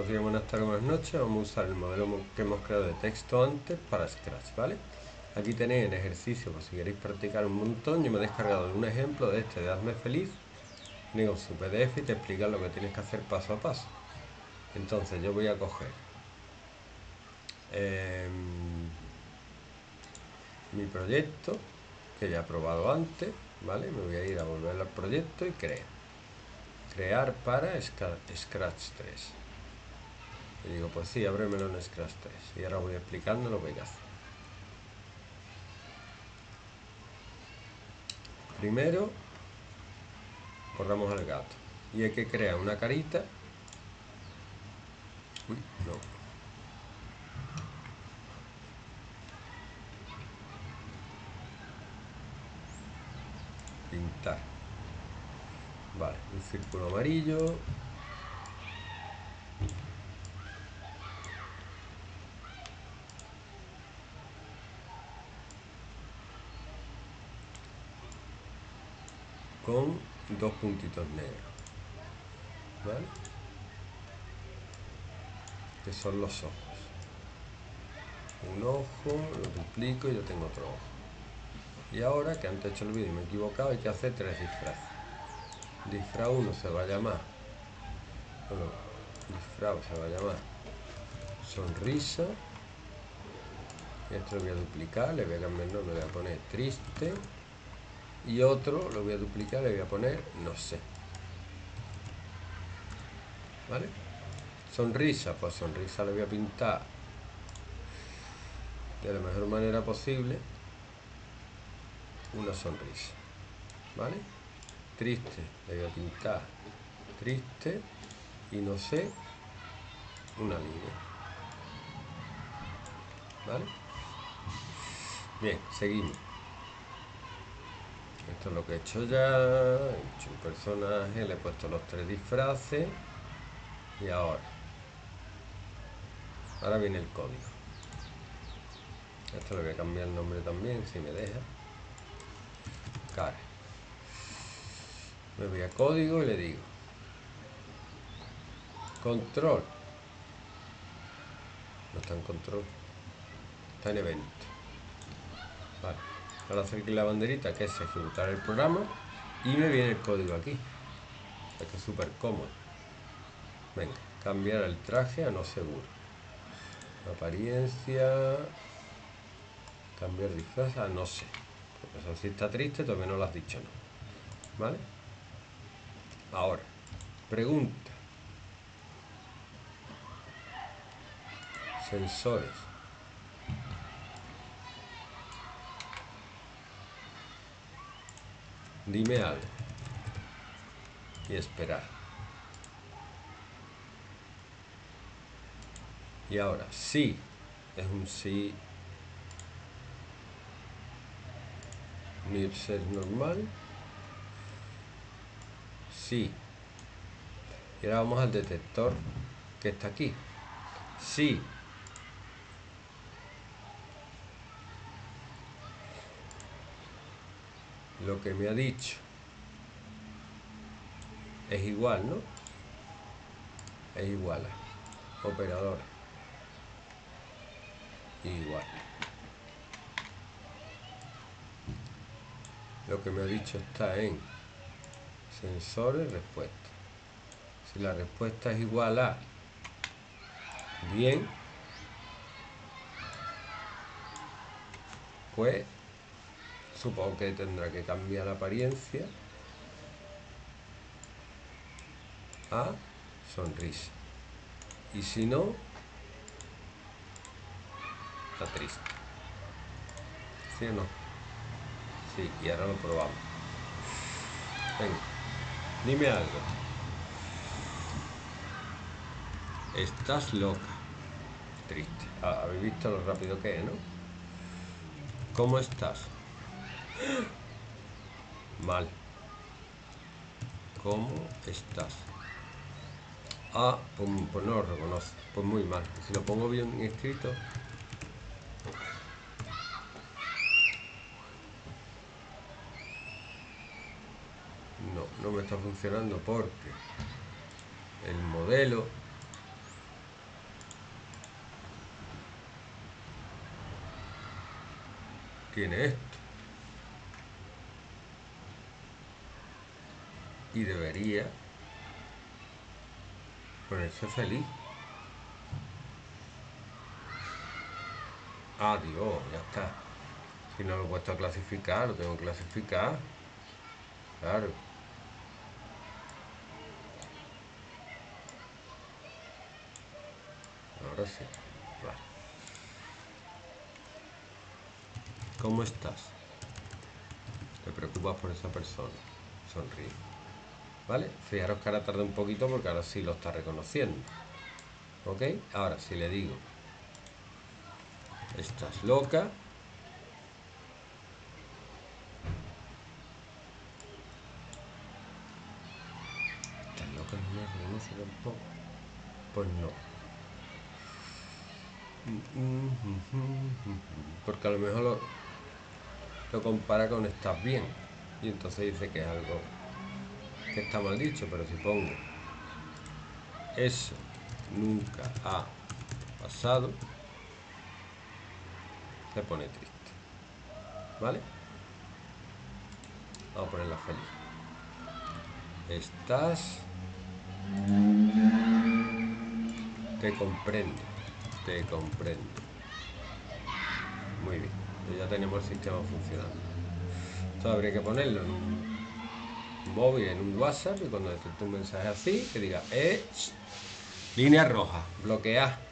días, buenas tardes, buenas noches. Vamos a usar el modelo que hemos creado de texto antes para Scratch, ¿vale? Aquí tenéis el ejercicio por si queréis practicar un montón. Yo me he descargado un ejemplo de este de Hazme Feliz. Viene con su PDF y te explica lo que tienes que hacer paso a paso. Entonces yo voy a coger mi proyecto que ya he probado antes, ¿vale? Me voy a ir a volver al proyecto y crear para Scratch 3. Y digo, pues sí, ábremelo en Scratch 3. Y ahora voy explicando lo que hay que hacer. Primero, corramos al gato. Y hay que crear una carita. Uy, no. Pintar. Vale, un círculo amarillo. Con dos puntitos negros, ¿vale? Que son los ojos. Un ojo, lo duplico y yo tengo otro ojo. Y ahora que antes he hecho el vídeo y me he equivocado, hay que hacer 3 disfraces. Disfraz 1 se va a llamar, disfraz se va a llamar sonrisa. Y esto lo voy a duplicar, le voy a cambiar el nombre, le voy a poner triste. Y otro lo voy a duplicar, le voy a poner no sé. ¿Vale? Sonrisa, pues sonrisa le voy a pintar de la mejor manera posible una sonrisa. ¿Vale? Triste, le voy a pintar triste y no sé una línea. ¿Vale? Bien, seguimos. Esto es lo que he hecho ya. He hecho un personaje, le he puesto los 3 disfraces. Y ahora viene el código. Esto le voy a cambiar el nombre también, si me deja. Cara. Me voy a código y le digo control. No está en control, está en evento. Vale. Ahora hacer aquí la banderita, que es ejecutar el programa, y me viene el código aquí. Esto es súper cómodo. Venga, cambiar el traje a no seguro. Apariencia. Cambiar disfraz a no sé. Porque eso sí está triste, todavía no lo has dicho, no. ¿Vale? Ahora, pregunta. Sensores. Dime algo. Y esperar. Y ahora, sí. Es un sí. Ser normal. Sí. Y ahora vamos al detector que está aquí. Sí. Lo que me ha dicho es igual, ¿no? Es igual a operadores. Igual. Lo que me ha dicho está en sensores, respuesta. Si la respuesta es igual a bien, pues supongo que tendrá que cambiar la apariencia a sonrisa. Y si no, está triste. ¿Sí o no? Sí, y ahora lo probamos. Venga, dime algo. Estás loca. Triste. Habéis visto lo rápido que es, ¿no? ¿Cómo estás? Mal. ¿Cómo estás? Pues no lo reconoce. Pues muy mal. Si lo pongo bien escrito. No me está funcionando porque el modelo tiene esto. Y debería ponerse feliz. Adiós, ya está. Si no lo he puesto a clasificar, lo tengo que clasificar. Claro. Ahora sí. Vale. ¿Cómo estás? ¿Te preocupas por esa persona? Sonríe. ¿Vale? Fijaros que ahora tarda un poquito porque ahora sí lo está reconociendo. ¿Ok? Ahora si le digo, estás loca. ¿Estás loca? No me reconoce tampoco. Pues no. Porque a lo mejor lo compara con estás bien. Y entonces dice que es algo que está mal dicho. Pero si pongo eso nunca ha pasado, se pone triste. ¿Vale? Vamos a ponerla feliz. Estás... Te comprendo. Te comprendo. Muy bien. Pues ya tenemos el sistema funcionando. Esto habría que ponerlo en un móvil, en un WhatsApp, y cuando detecte un mensaje así, que diga, línea roja, bloquear.